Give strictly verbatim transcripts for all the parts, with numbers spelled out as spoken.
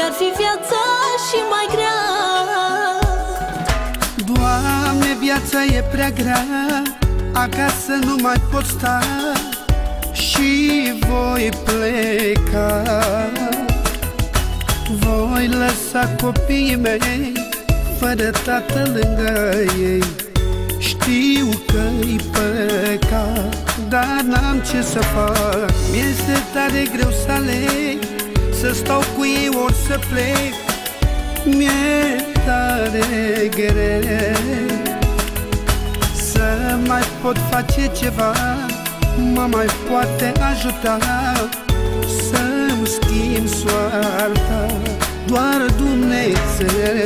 mi-ar fi viața și mai grea. Doamne, viața e prea grea, acasă nu mai pot sta și voi pleca. Voi lăsa copiii mei fără tată lângă ei. Știu că-i păcat, dar n-am ce să fac. Mi-este tare greu să aleg, să stau cu ei ori să plec. Mi-e tare greu să mai pot face ceva, mă mai poate ajuta să-mi schimb soarta doar Dumnezeu.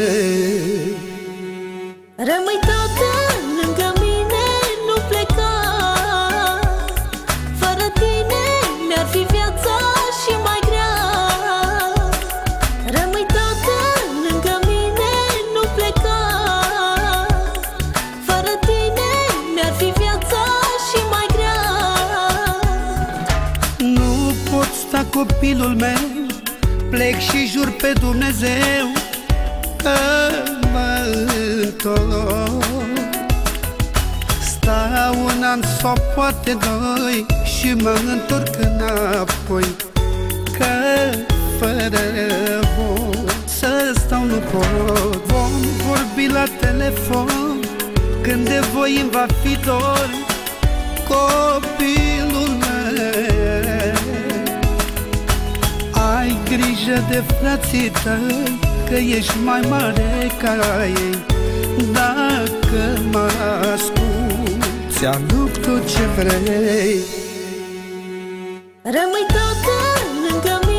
Rămâi tată lângă mine, nu pleca. Fără tine mi-ar fi viața și mai grea. Rămâi tată lângă mine, nu pleca. Fără tine mi-ar fi viața și mai grea. Nu pot sta copilul meu, plec și jur pe Dumnezeu că mă întorc. Stau un an sau poate doi și mă întorc înapoi, că fără voi să stau nu pot. Vom vorbi la telefon când de voi îmi va fi dor, copilul meu. Ai grijă de frații tăi, că ești mai mare ca ei. Dacă mă asculți, ți-aduc tot ce vrei. Rămâi tată lângă mine.